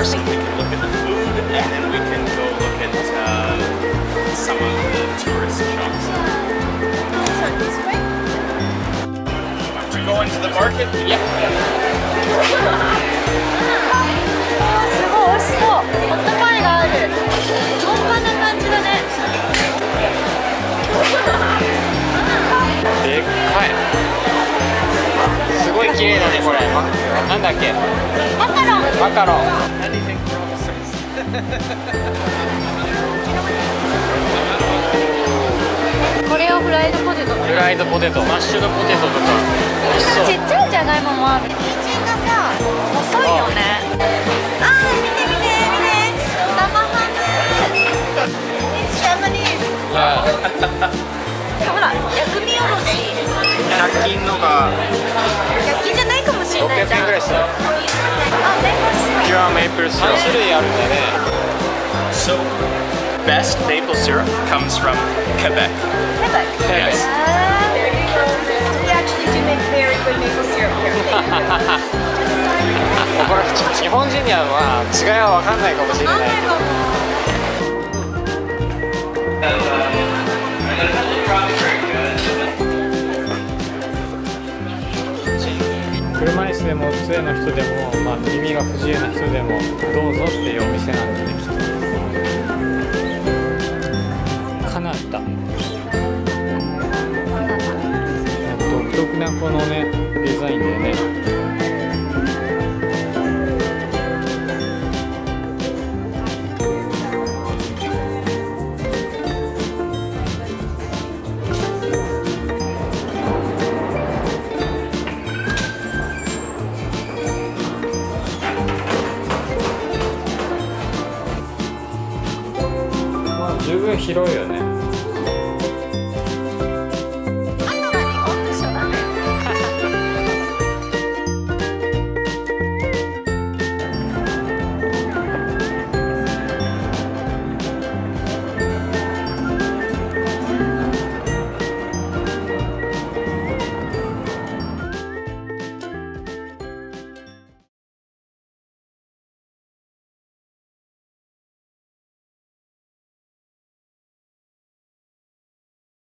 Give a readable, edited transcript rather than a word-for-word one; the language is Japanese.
first we can look at the food, and then we can go look at some of the tourist shops. So this way? To go into the market? Yep. すごい美味しそう。ホットパイがある。本場な感じだね。 でっかい。すごい綺麗だねこれ。なんだっけ？ マカロン。 マカロン。 これをフライドポテト。 フライドポテト、マッシュドポテトとか美味しそう。 ちっちゃいじゃがいももある。人参がさ、細いよね。あー、見て見て見て。生ハム。ジャパニーズ。ほら、薬味おろし。 100均のが 100均じゃないかもしれないじゃん。 600円ぐらいする。 あ、メープルシロップ。 ピュアメープルシロップ。3種類あるんだね。 So, best maple syrup comes from Quebec. Quebec. Yes. We actually do make very good maple syrup here. これ日本人にはまあ違いは分かんないかもしれないけど。車椅子でも杖の人でも、まあ、耳が不自由な人でもどうぞっていうお店なんだねきっと。カナダ。独特なこのねデザインでね。十分広いよね。